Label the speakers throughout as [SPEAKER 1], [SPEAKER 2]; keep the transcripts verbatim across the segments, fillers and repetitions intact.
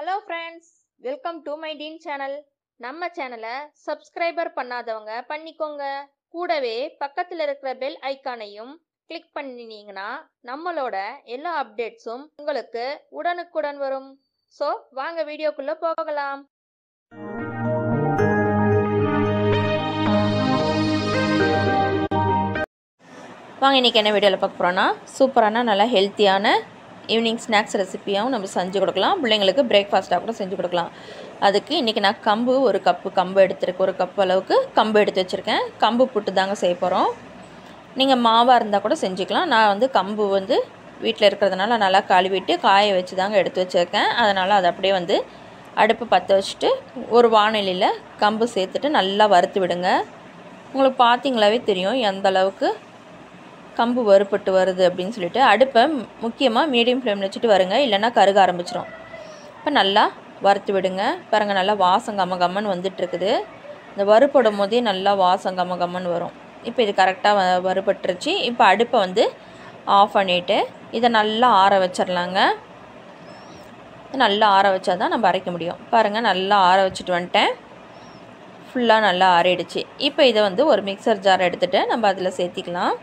[SPEAKER 1] Hello friends, welcome to my Dean channel. நம்ம சேனலை subscriber பண்ணாதவங்க பண்ணிக்கோங்க. கூடவே பக்கத்தில் இருக்கிற பெல் ஐக்கானையும் கிளிக் பண்ணினீங்கன்னா நம்மளோட எல்லா அப்டேட்ஸும் உங்களுக்கு உடனுக்குடன் வரும். ஸோ வாங்க வீடியோக்குள்ள போகலாம். வாங்க இன்றைக்கி என்ன வீடியோவில் பார்க்க போகிறோன்னா சூப்பரான நல்லா ஹெல்த்தியான ஈவினிங் ஸ்நாக்ஸ் ரெசிப்பியாகவும் நம்ம செஞ்சு கொடுக்கலாம். பிள்ளைங்களுக்கு பிரேக்ஃபாஸ்ட்டாக கூட செஞ்சு கொடுக்கலாம். அதுக்கு இன்றைக்கி நான் கம்பு ஒரு கப்பு கம்பு எடுத்துருக்கேன். ஒரு கப்பு அளவுக்கு கம்பு எடுத்து வச்சுருக்கேன். கம்பு புட்டு தாங்க செய்ய போகிறோம். நீங்கள் மாவாக இருந்தால் கூட செஞ்சுக்கலாம். நான் வந்து கம்பு வந்து வீட்டில் இருக்கிறதுனால நல்லா கழுவிட்டு காய வச்சு தாங்க எடுத்து வச்சுருக்கேன். அதனால் அதை அப்படியே வந்து அடுப்பு பற்ற வச்சுட்டு ஒரு வானிலையில் கம்பு சேர்த்துட்டு நல்லா வறுத்து விடுங்க. உங்களுக்கு பார்த்திங்களாவே தெரியும் எந்த அளவுக்கு கம்பு வறுப்பட்டு வருது அப்படின்னு சொல்லிட்டு. அடுப்பை முக்கியமாக மீடியம் ஃப்ளேமில் வச்சுட்டு வருங்க, இல்லைன்னா கருக ஆரம்பிச்சிடும். இப்போ நல்லா வறுத்து விடுங்க. பாருங்கள் நல்லா வாசம் கம்ம கம்மன்னு வந்துட்டுருக்குது. இந்த வறுப்படும் போதே நல்லா வாசம் கம்ம கம்மன்னு வரும். இப்போ இது கரெக்டாக வ வறுபட்டுருச்சு. இப்போ அடுப்பை வந்து ஆஃப் பண்ணிவிட்டு இதை நல்லா ஆற வச்சிடலாங்க. நல்லா ஆற வச்சா தான் நம்ம அரைக்க முடியும். பாருங்கள் நல்லா ஆற வச்சுட்டு வந்துட்டேன். ஃபுல்லாக நல்லா ஆறிடுச்சு. இப்போ இதை வந்து ஒரு மிக்சர் ஜார் எடுத்துகிட்டு நம்ம அதில் சேர்த்திக்கலாம்.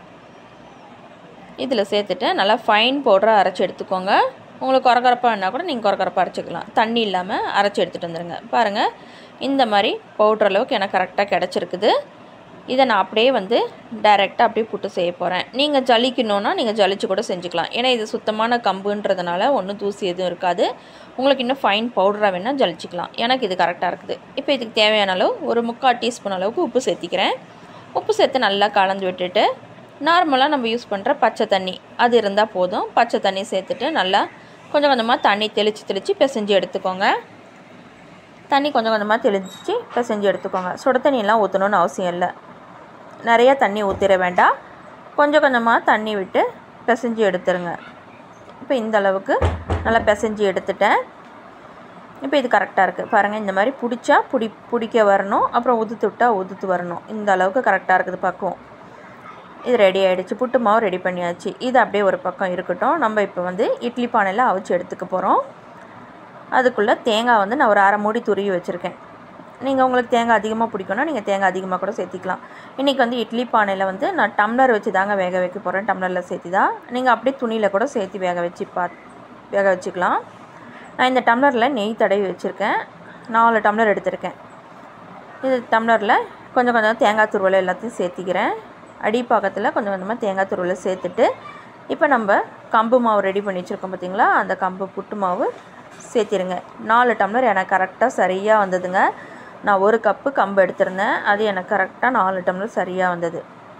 [SPEAKER 1] இதில் சேர்த்துட்டு நல்லா ஃபைன் பவுடராக அரைச்சி எடுத்துக்கோங்க. உங்களுக்கு கொரகரப்பாக வேணால் கூட நீங்கள் கொரகரப்பாக அரைச்சிக்கலாம். தண்ணி இல்லாமல் அரைச்சி எடுத்துகிட்டு வந்துடுங்க. பாருங்கள் இந்த மாதிரி பவுட்ரு அளவுக்கு எனக்கு கரெக்டாக கிடச்சிருக்குது. இதை நான் அப்படியே வந்து டைரெக்டாக அப்படியே புட்டு செய்ய போகிறேன். நீங்கள் ஜலிக்கணுன்னா நீங்கள் ஜலிச்சு கூட செஞ்சுக்கலாம். ஏன்னா இது சுத்தமான கம்புன்றதுனால ஒன்றும் தூசி எதுவும் இருக்காது. உங்களுக்கு இன்னும் ஃபைன் பவுடராக வேணால் ஜலிச்சிக்கலாம். எனக்கு இது கரெக்டாக இருக்குது. இப்போ இதுக்கு தேவையான அளவு ஒரு முக்கால் டீஸ்பூன் அளவுக்கு உப்பு சேர்த்திக்கிறேன். உப்பு சேர்த்து நல்லா கலந்து விட்டுட்டு நார்மலாக நம்ம யூஸ் பண்ணுற பச்சை தண்ணி அது இருந்தால் போதும். பச்சை தண்ணி சேர்த்துட்டு நல்லா கொஞ்சம் கொஞ்சமாக தண்ணி தெளித்து தெளித்து பிசைஞ்சு எடுத்துக்கோங்க. தண்ணி கொஞ்சம் கொஞ்சமாக தெளித்து பிசைஞ்சு எடுத்துக்கோங்க. சுட தண்ணியெல்லாம் ஊற்றணுன்னு அவசியம் இல்லை. நிறையா தண்ணி ஊற்றிட வேண்டாம். கொஞ்சம் கொஞ்சமாக தண்ணி விட்டு பிசைஞ்சு எடுத்துருங்க. இப்போ இந்த அளவுக்கு நல்லா பிசைஞ்சு எடுத்துட்டேன். இப்போ இது கரெக்டாக இருக்குது. பாருங்கள் இந்த மாதிரி பிடிச்சா பிடி பிடிக்க வரணும். அப்புறம் உதுத்து விட்டால் உதுத்து வரணும். இந்த அளவுக்கு கரெக்டாக இருக்குது பக்குவம். இது ரெடி ஆகிடுச்சு. புட்டு மாவு ரெடி பண்ணியாச்சு. இது அப்படியே ஒரு பக்கம் இருக்கட்டும். நம்ம இப்போ வந்து இட்லி பானையில் அவிச்சு எடுத்துக்க போகிறோம். அதுக்குள்ளே தேங்காய் வந்து நான் ஒரு அரை மூடி துருவி வச்சுருக்கேன். நீங்கள் உங்களுக்கு தேங்காய் அதிகமாக பிடிக்கும்னா நீங்கள் தேங்காய் அதிகமாக கூட சேர்த்திக்கலாம். இன்றைக்கி வந்து இட்லி பானையில் வந்து நான் டம்ளர் வச்சு தாங்க வேக வைக்க போகிறேன். டம்ளரில் சேர்த்தி தான். நீங்கள் அப்படியே துணியில் கூட சேர்த்து வேக வச்சு பா வேக வச்சுக்கலாம். நான் இந்த டம்ளரில் நெய் தடவி வச்சுருக்கேன். நாலு டம்ளர் எடுத்திருக்கேன். இது டம்ளரில் கொஞ்சம் கொஞ்சம் தேங்காய் துருவலை எல்லாத்தையும் சேர்த்திக்கிறேன். அடிப்பாக்கத்தில் கொஞ்சம் கொஞ்சமாக தேங்காய் துருவலை சேர்த்துட்டு இப்போ நம்ம கம்பு மாவு ரெடி பண்ணி வச்சுருக்கோம் பார்த்திங்களா, அந்த கம்பு புட்டு மாவு சேர்த்திருங்க. நாலு டம்ளர் எனக்கு கரெக்டாக சரியாக வந்ததுங்க. நான் ஒரு கப்பு கம்பு எடுத்திருந்தேன். அது எனக்கு கரெக்டாக நாலு டம்ளர் சரியாக வந்தது.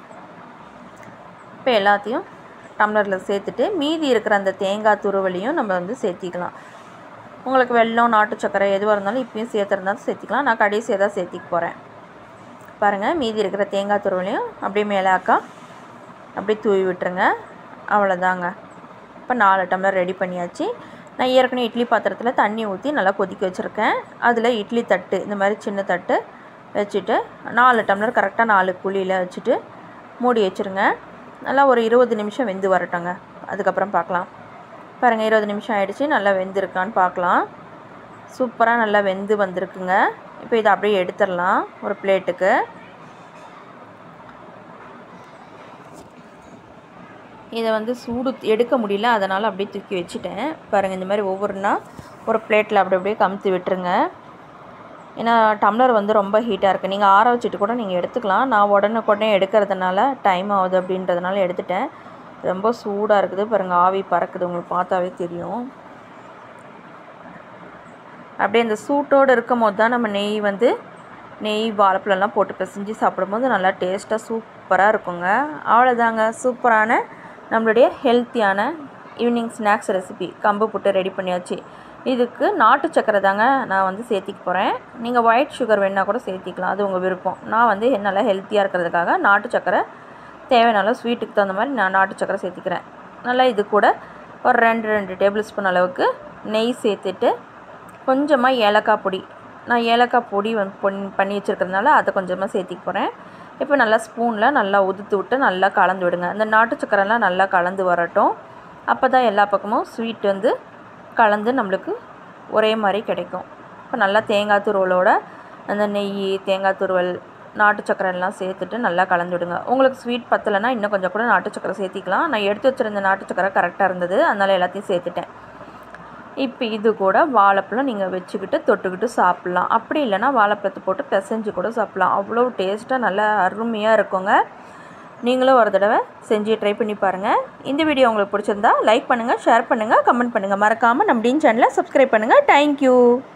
[SPEAKER 1] இப்போ எல்லாத்தையும் டம்ளரில் சேர்த்துட்டு மீதி இருக்கிற அந்த தேங்காய் துருவலையும் நம்ம வந்து சேர்த்திக்கலாம். உங்களுக்கு வெல்லம் நாட்டு சக்கரை எதுவாக இருந்தாலும் இப்பயும் சேர்த்துருந்தாலும் சேர்த்திக்கலாம். நான் கடைசியாக தான் சேர்த்திக்க போகிறேன். பாருங்கள் மீதி இருக்கிற தேங்காய் துருவலையும் அப்படியே மேலாக்கா அப்படியே தூவி விட்டுருங்க. அவ்வளோதாங்க. இப்போ நாலு டம்ளர் ரெடி பண்ணியாச்சு. நான் ஏற்கனவே இட்லி பாத்திரத்தில் தண்ணி ஊற்றி நல்லா கொதிக்க வச்சுருக்கேன். அதில் இட்லி தட்டு இந்த மாதிரி சின்ன தட்டு வச்சுட்டு நாலு டம்ளர் கரெக்டாக நாலு குழியில் வச்சுட்டு மூடி வச்சுருங்க. நல்லா ஒரு இருபது நிமிஷம் வெந்து வரட்டுங்க. அதுக்கப்புறம் பார்க்கலாம். பாருங்கள் இருபது நிமிஷம் ஆகிடுச்சி. நல்லா வெந்திருக்கான்னு பார்க்கலாம். சூப்பராக நல்லா வெந்து வந்திருக்குங்க. இப்போ இதை அப்படியே எடுத்துடலாம் ஒரு பிளேட்டுக்கு. இதை வந்து சூடு எடுக்க முடியல, அதனால் அப்படியே தூக்கி வச்சுட்டேன். பாருங்கள் இந்த மாதிரி ஒவ்வொருனா ஒரு பிளேட்டில் அப்படி அப்படியே கமுத்தி விட்டுருங்க. ஏன்னா டம்ளர் வந்து ரொம்ப ஹீட்டாக இருக்குது. நீங்கள் ஆற வச்சுட்டு கூட நீங்கள் எடுத்துக்கலாம். நான் உடனுக்குடனே எடுக்கிறதுனால டைம் ஆகுது அப்படின்றதுனால எடுத்துட்டேன். ரொம்ப சூடாக இருக்குது. பாருங்கள் ஆவி பறக்குது, உங்களுக்கு பார்த்தாவே தெரியும். அப்படியே அந்த சூட்டோடு இருக்கும் போது தான் நம்ம நெய் வந்து நெய் வாழைப்பழம்லாம் போட்டு பிசைஞ்சு சாப்பிடும்போது நல்லா டேஸ்ட்டாக சூப்பராக இருக்குங்க. அவ்வளோதாங்க, சூப்பரான நம்மளுடைய ஹெல்த்தியான ஈவினிங் ஸ்நாக்ஸ் ரெசிபி கம்பு புட்டு ரெடி பண்ணியாச்சு. இதுக்கு நாட்டு சக்கரை தாங்க நான் வந்து சேர்த்திக்க போகிறேன். நீங்கள் ஒயிட் சுகர் வேணால் கூட சேர்த்திக்கலாம், அது உங்கள் விருப்பம். நான் வந்து நல்லா ஹெல்த்தியாக இருக்கிறதுக்காக நாட்டு சக்கரை தேவையான ஸ்வீட்டுக்கு தகுந்த மாதிரி நான் நாட்டு சக்கரை சேர்த்திக்கிறேன். நல்லா இது கூட ஒரு ரெண்டு ரெண்டு டேபிள் ஸ்பூன் அளவுக்கு நெய் சேர்த்துட்டு கொஞ்சமாக ஏலக்காய் பொடி, நான் ஏலக்காய் பொடி வந்து பண்ணி வச்சுருக்கிறதுனால அதை கொஞ்சமாக சேர்த்திக்க போகிறேன். இப்போ நல்லா ஸ்பூனில் நல்லா உதுத்து விட்டு நல்லா கலந்து விடுங்க. இந்த நாட்டு சக்கரைலாம் நல்லா கலந்து வரட்டும். அப்போ தான் எல்லா பக்கமும் ஸ்வீட் வந்து கலந்து நம்மளுக்கு ஒரே மாதிரி கிடைக்கும். இப்போ நல்லா தேங்காய் துருவலோட அந்த நெய், தேங்காய் துருவல், நாட்டு சக்கரை எல்லாம் சேர்த்துட்டு நல்லா கலந்து விடுங்க. உங்களுக்கு ஸ்வீட் பத்தலைன்னா இன்னும் கொஞ்சம் கூட நாட்டு சக்கரை சேர்த்திக்கலாம். நான் எடுத்து வச்சுருந்த நாட்டு சக்கரை கரெக்டாக இருந்தது, அதனால் எல்லாத்தையும் சேர்த்துட்டேன். இப்போ இது கூட வாழைப்பழம் நீங்கள் வச்சுக்கிட்டு தொட்டுக்கிட்டு சாப்பிட்லாம். அப்படி இல்லைனா வாழைப்பழத்தை போட்டு பிசைஞ்சு கூட சாப்பிட்லாம். அவ்வளோ டேஸ்ட்டாக நல்லா அருமையாக இருக்குங்க. நீங்களும் ஒரு தடவை செஞ்சு ட்ரை பண்ணி பாருங்கள். இந்த வீடியோ உங்களுக்கு பிடிச்சிருந்தா லைக் பண்ணுங்கள், ஷேர் பண்ணுங்கள், கமெண்ட் பண்ணுங்கள். மறக்காமல் நம்ம டீன் சேனலை சப்ஸ்கிரைப் பண்ணுங்கள். தேங்க்யூ.